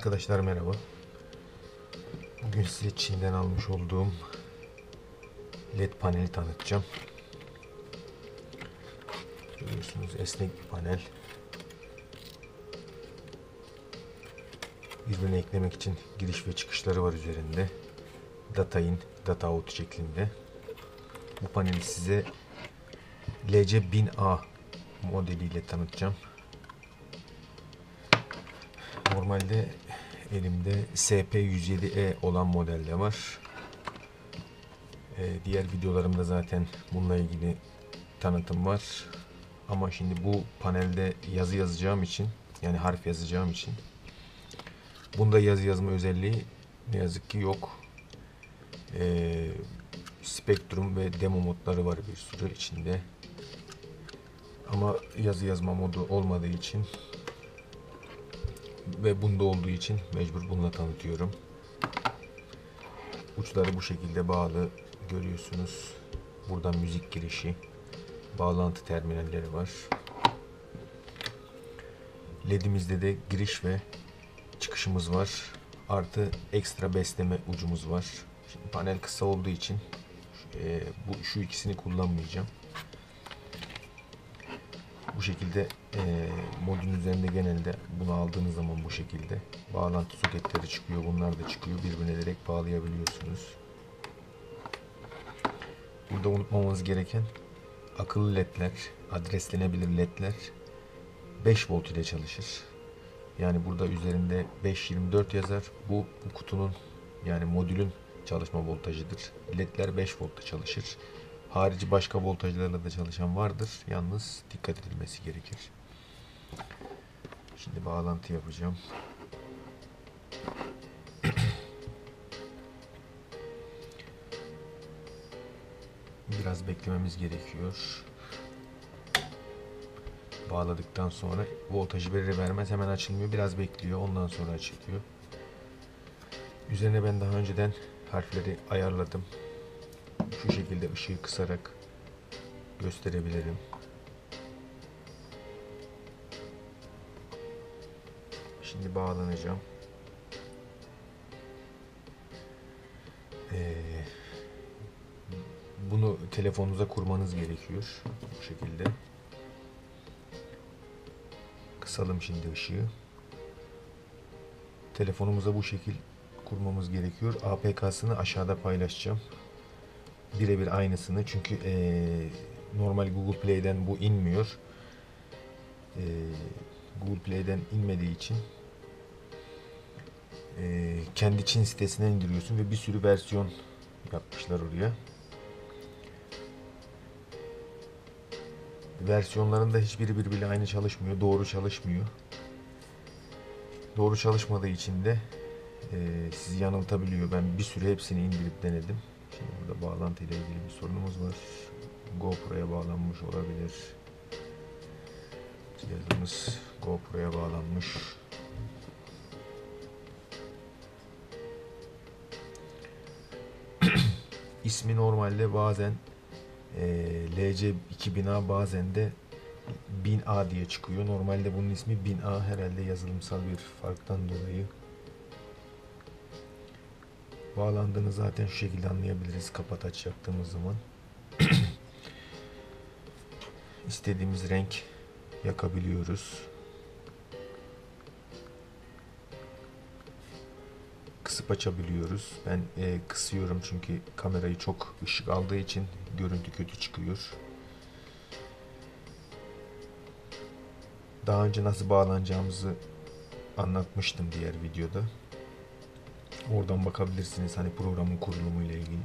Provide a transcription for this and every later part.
Arkadaşlar merhaba. Bugün size Çin'den almış olduğum LED paneli tanıtacağım. Görüyorsunuz, esnek bir panel. Birbirine eklemek için giriş ve çıkışları var üzerinde. Data in, data out şeklinde. Bu paneli size LC1000A modeliyle tanıtacağım. Normalde elimde SP107E olan modelde var. Diğer videolarımda zaten bununla ilgili tanıtım var. Ama şimdi bu panelde yazı yazacağım için, yani harf yazacağım için, bunda yazı yazma özelliği ne yazık ki yok. Spektrum ve demo modları var bir sürü içinde. Ama yazı yazma modu olmadığı için ve bunda olduğu için mecbur bununla tanıtıyorum. Uçları bu şekilde bağlı, görüyorsunuz. Burada müzik girişi, bağlantı terminalleri var. LED'imizde de giriş ve çıkışımız var. Artı ekstra besleme ucumuz var. Şimdi panel kısa olduğu için şu ikisini kullanmayacağım. Bu şekilde modun üzerinde genelde bunu aldığınız zaman bu şekilde bağlantı soketleri çıkıyor. Bunlar da çıkıyor. Birbirine direkt bağlayabiliyorsunuz. Burada unutmamamız gereken akıllı ledler, adreslenebilir ledler 5 volt ile çalışır. Yani burada üzerinde 524 yazar. Bu kutunun, yani modülün çalışma voltajıdır. LED'ler 5 voltta çalışır. Harici başka voltajlarla da çalışan vardır. Yalnız dikkat edilmesi gerekir. Şimdi bağlantı yapacağım. Biraz beklememiz gerekiyor. Bağladıktan sonra voltajı verir vermez hemen açılmıyor. Biraz bekliyor. Ondan sonra açılıyor. Üzerine ben daha önceden harfleri ayarladım. Şu şekilde ışığı kısarak gösterebilirim. Şimdi bağlanacağım. Bunu telefonunuza kurmanız gerekiyor. Bu şekilde. Kısalım şimdi ışığı. Telefonumuza bu şekil kurmamız gerekiyor. APK'sını aşağıda paylaşacağım. Birebir aynısını. Çünkü normal Google Play'den bu inmiyor. Google Play'den inmediği için kendi Çin sitesinden indiriyorsun ve bir sürü versiyon yapmışlar oraya. Versiyonlarında hiçbiri birbiriyle aynı çalışmıyor. Doğru çalışmıyor. Doğru çalışmadığı için de sizi yanıltabiliyor. Ben bir sürü hepsini indirip denedim. Şimdi burada bağlantıyla ilgili bir sorunumuz var. GoPro'ya bağlanmış olabilir. Cihazımız GoPro'ya bağlanmış. İsmi normalde bazen LC2000A, bazen de 1000A diye çıkıyor. Normalde bunun ismi 1000A, herhalde yazılımsal bir farktan dolayı. Bağlandığını zaten şu şekilde anlayabiliriz kapat aç yaptığımız zaman. İstediğimiz renk yakabiliyoruz. Kısıp açabiliyoruz. Ben kısıyorum çünkü kamerayı çok ışık aldığı için görüntü kötü çıkıyor. Daha önce nasıl bağlanacağımızı anlatmıştım diğer videoda. Oradan bakabilirsiniz, hani programın kurulumu ile ilgili.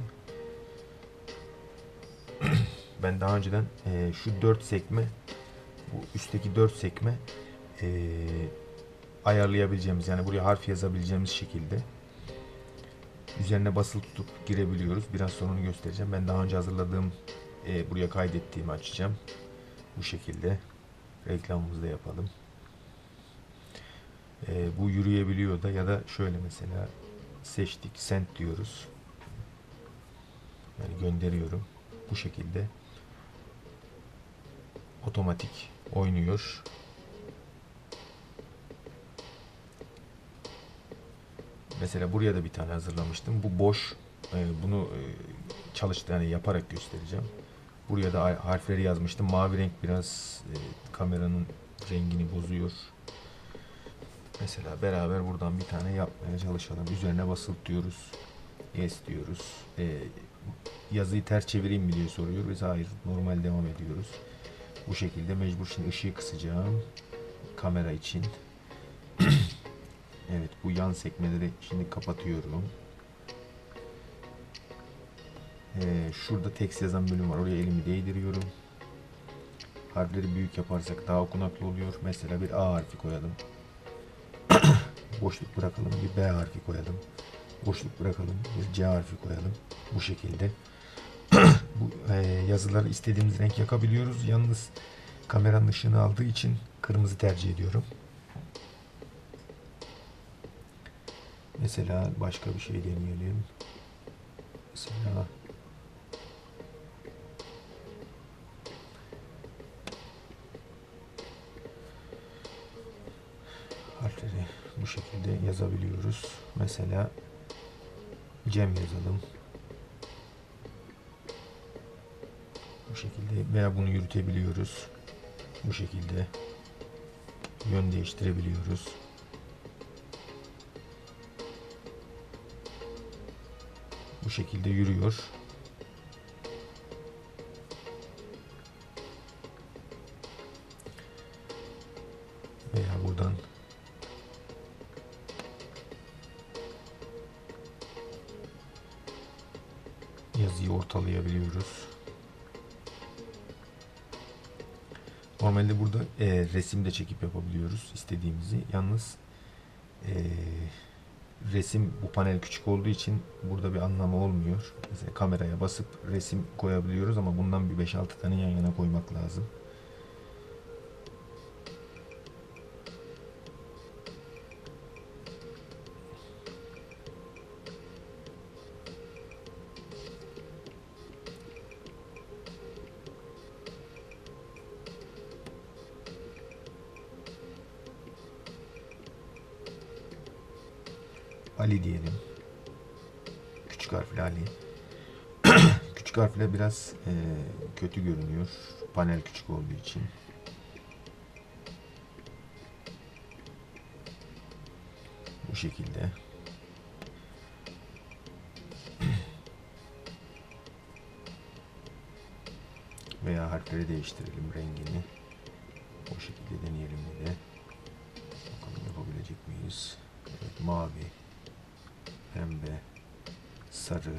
Ben daha önceden şu 4 sekme, bu üstteki 4 sekme ayarlayabileceğimiz, yani buraya harf yazabileceğimiz şekilde üzerine basılı tutup girebiliyoruz. Biraz sonra onu göstereceğim. Ben daha önce hazırladığım, buraya kaydettiğimi açacağım. Bu şekilde reklamımızı da yapalım. Bu yürüyebiliyor da, ya da şöyle mesela seçtik, send diyoruz. Yani gönderiyorum. Bu şekilde otomatik oynuyor. Mesela buraya da bir tane hazırlamıştım. Bu boş. Bunu yani yaparak göstereceğim. Buraya da harfleri yazmıştım. Mavi renk biraz kameranın rengini bozuyor. Mesela beraber buradan bir tane yapmaya çalışalım. Üzerine basılt diyoruz. Yes diyoruz. Yazıyı ters çevireyim mi diye soruyor. Biz hayır, normal devam ediyoruz. Bu şekilde mecbur şimdi ışığı kısacağım. Kamera için. Evet, bu yan sekmeleri şimdi kapatıyorum. Şurada text yazan bölüm var. Oraya elimi değdiriyorum. Harfleri büyük yaparsak daha okunaklı oluyor. Mesela bir A harfi koyalım. Boşluk bırakalım. Bir B harfi koyalım. Boşluk bırakalım. Bir C harfi koyalım. Bu şekilde. Bu yazıları istediğimiz renk yakabiliyoruz. Yalnız kameranın ışığını aldığı için kırmızı tercih ediyorum. Mesela başka bir şey deneyelim. Mesela harfleri bu şekilde yazabiliyoruz. Mesela Cem yazalım. Bu şekilde veya bunu yürütebiliyoruz. Bu şekilde yön değiştirebiliyoruz. Bu şekilde yürüyor. Veya buradan yazıyı ortalayabiliyoruz. Normalde burada resim de çekip yapabiliyoruz istediğimizi. Yalnız resim, bu panel küçük olduğu için burada bir anlamı olmuyor. Mesela kameraya basıp resim koyabiliyoruz ama bundan bir 5-6 tane yan yana koymak lazım. Ali diyelim. Küçük harfle Ali. Küçük harfle biraz kötü görünüyor. Panel küçük olduğu için. Bu şekilde. Veya harfleri değiştirelim rengini. O şekilde deneyelim bir de. Bakalım yapabilecek miyiz? Evet, mavi, pembe, sarı.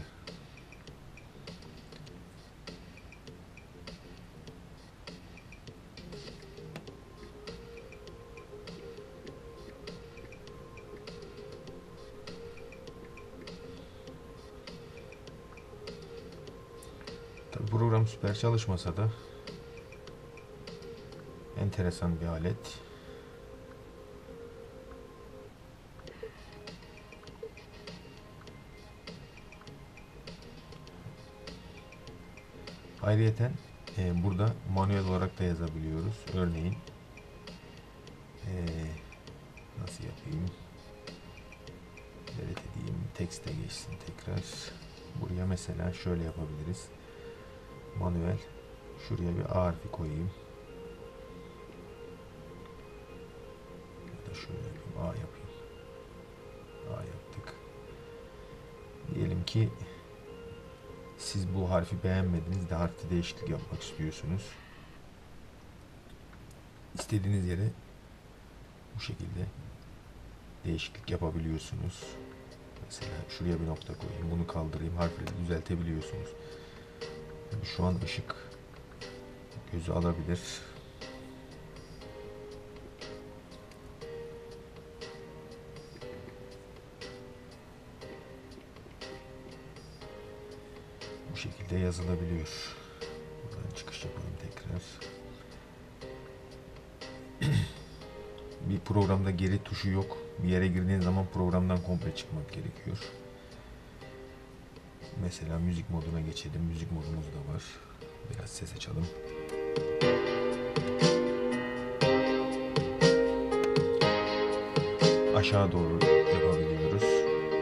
Tabii program süper çalışmasa da enteresan bir alet. Ayrıyeten burada manuel olarak da yazabiliyoruz. Örneğin nasıl yapayım? Delete edeyim. Tekste geçsin tekrar. Buraya mesela şöyle yapabiliriz. Manuel. Şuraya bir A harfi koyayım. Ya da şöyle yapayım. A yapayım. A yaptık. Diyelim ki siz bu harfi beğenmediniz de harfte değişiklik yapmak istiyorsunuz. İstediğiniz yere bu şekilde değişiklik yapabiliyorsunuz. Mesela şuraya bir nokta koyayım. Bunu kaldırayım. Harfleri düzeltebiliyorsunuz. Yani şu an ışık gözü alabilir. Bu şekilde yazılabiliyor. Buradan çıkış yapalım tekrar. Bir programda geri tuşu yok. Bir yere girdiğin zaman programdan komple çıkmak gerekiyor. Mesela müzik moduna geçelim. Müzik modumuz da var. Biraz ses açalım. Aşağı doğru yapabiliyoruz.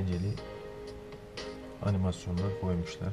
eğlenceli animasyonlar koymuşlar.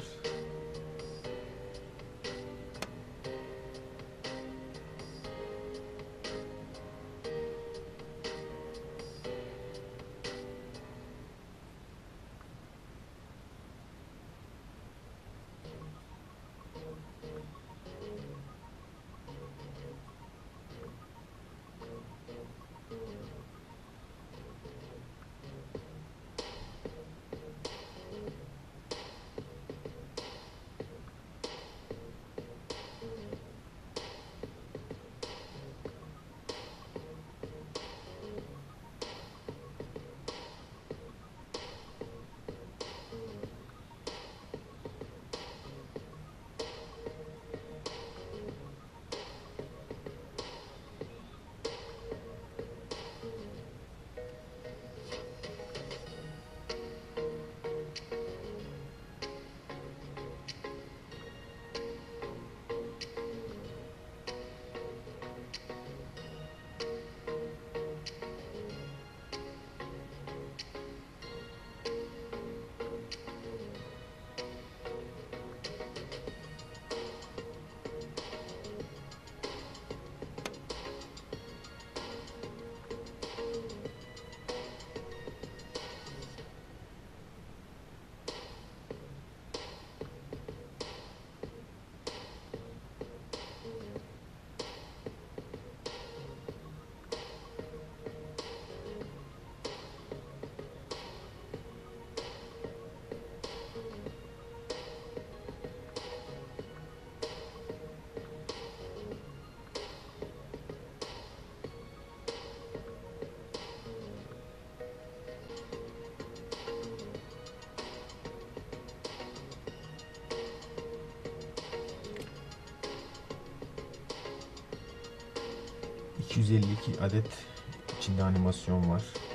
...252 adet içinde animasyon var.